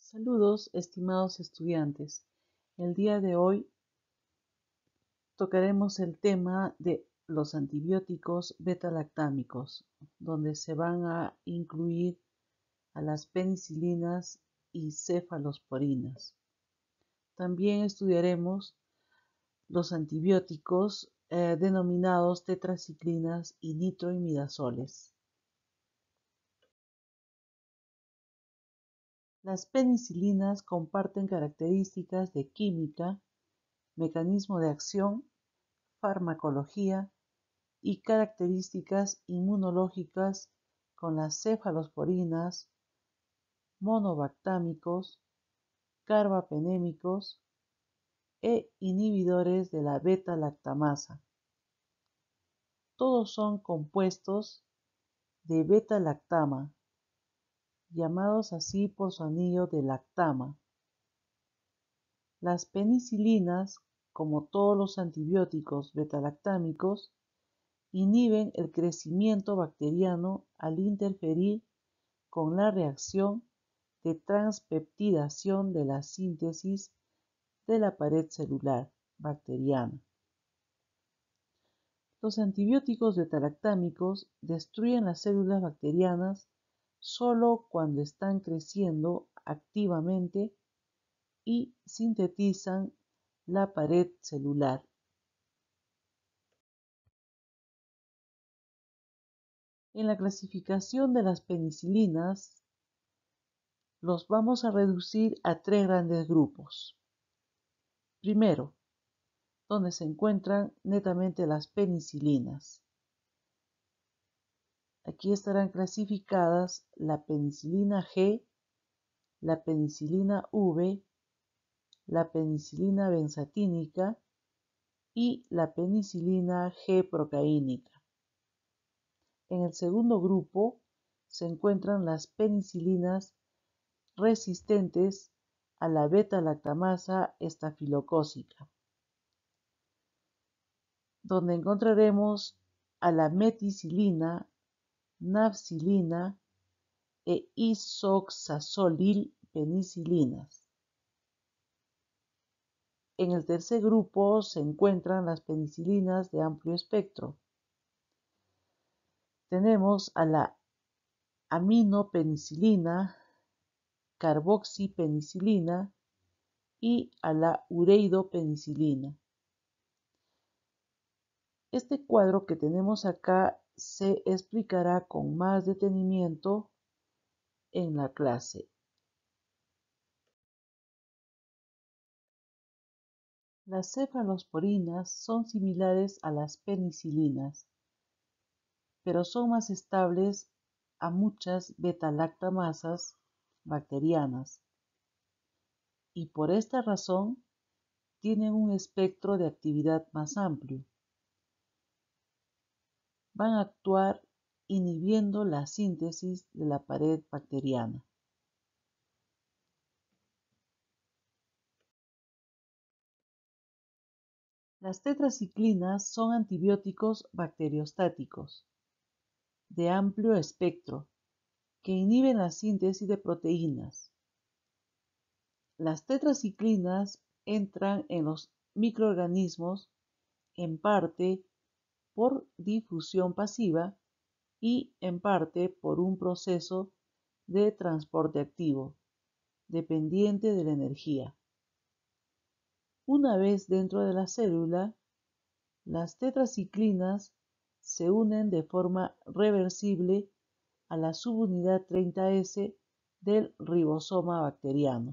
Saludos, estimados estudiantes. El día de hoy tocaremos el tema de los antibióticos beta-lactámicos, donde se van a incluir a las penicilinas y cefalosporinas. También estudiaremos los antibióticos denominados tetraciclinas y nitroimidazoles. Las penicilinas comparten características de química, mecanismo de acción, farmacología y características inmunológicas con las cefalosporinas, monobactámicos, carbapenémicos e inhibidores de la beta-lactamasa. Todos son compuestos de beta-lactama, llamados así por su anillo de lactama. Las penicilinas, como todos los antibióticos beta-lactámicos, inhiben el crecimiento bacteriano al interferir con la reacción de transpeptidación de la síntesis de la pared celular bacteriana. Los antibióticos beta-lactámicos destruyen las células bacterianas solo cuando están creciendo activamente y sintetizan la pared celular. En la clasificación de las penicilinas, los vamos a reducir a tres grandes grupos. Primero, donde se encuentran netamente las penicilinas. Aquí estarán clasificadas la penicilina G, la penicilina V, la penicilina benzatínica y la penicilina G-procaínica. En el segundo grupo se encuentran las penicilinas resistentes a la beta-lactamasa estafilocócica, donde encontraremos a la meticilina, nafcilina e isoxazolil penicilinas. En el tercer grupo se encuentran las penicilinas de amplio espectro. Tenemos a la aminopenicilina, carboxipenicilina y a la ureidopenicilina. Este cuadro que tenemos acá se explicará con más detenimiento en la clase. Las cefalosporinas son similares a las penicilinas, pero son más estables a muchas beta-lactamasas bacterianas y por esta razón tienen un espectro de actividad más amplio. Van a actuar inhibiendo la síntesis de la pared bacteriana. Las tetraciclinas son antibióticos bacteriostáticos de amplio espectro que inhiben la síntesis de proteínas. Las tetraciclinas entran en los microorganismos en parte por difusión pasiva y en parte por un proceso de transporte activo, dependiente de la energía. Una vez dentro de la célula, las tetraciclinas se unen de forma reversible a la subunidad 30S del ribosoma bacteriano.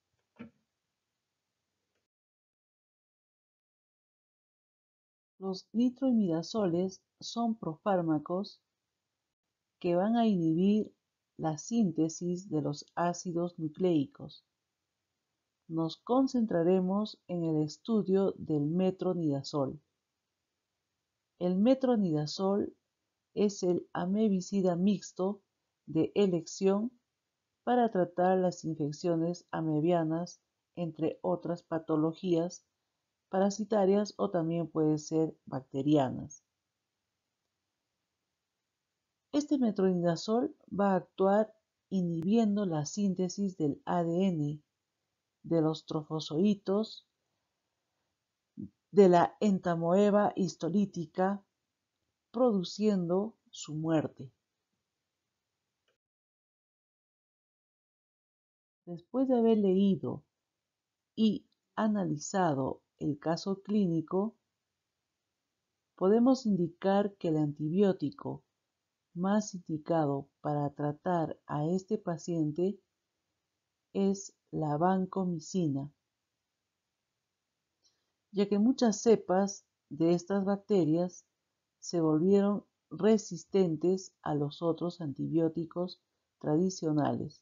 Los nitroimidazoles son profármacos que van a inhibir la síntesis de los ácidos nucleicos. Nos concentraremos en el estudio del metronidazol. El metronidazol es el amebicida mixto de elección para tratar las infecciones amebianas, entre otras patologías parasitarias o también puede ser bacterianas. Este metronidazol va a actuar inhibiendo la síntesis del ADN de los trofozoitos de la entamoeba histolítica, produciendo su muerte. Después de haber leído y analizado el caso clínico, podemos indicar que el antibiótico más indicado para tratar a este paciente es la vancomicina, ya que muchas cepas de estas bacterias se volvieron resistentes a los otros antibióticos tradicionales.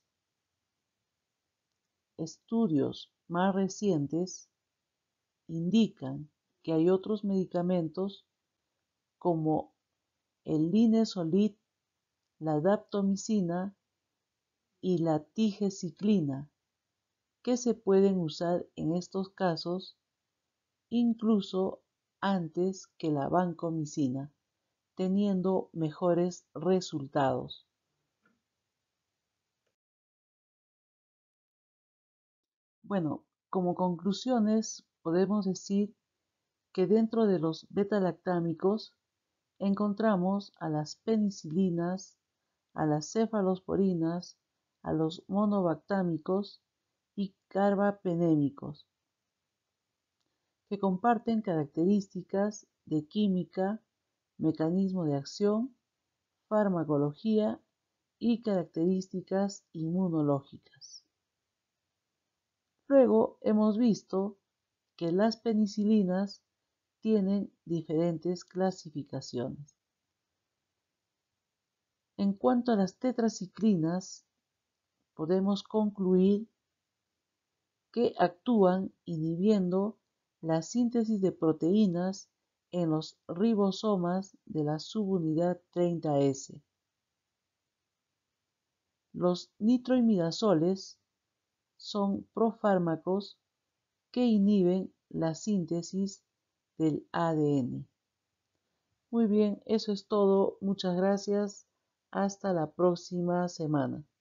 Estudios más recientes indican que hay otros medicamentos como el linezolid, la daptomicina y la tigecyclina, que se pueden usar en estos casos incluso antes que la vancomicina, teniendo mejores resultados. Bueno, como conclusiones podemos decir que dentro de los beta-lactámicos encontramos a las penicilinas, a las cefalosporinas, a los monobactámicos y carbapenémicos, que comparten características de química, mecanismo de acción, farmacología y características inmunológicas. Luego hemos visto que las penicilinas tienen diferentes clasificaciones. En cuanto a las tetraciclinas, podemos concluir que actúan inhibiendo la síntesis de proteínas en los ribosomas de la subunidad 30S. Los nitroimidazoles son profármacos que inhiben la síntesis del ADN. Muy bien, eso es todo. Muchas gracias. Hasta la próxima semana.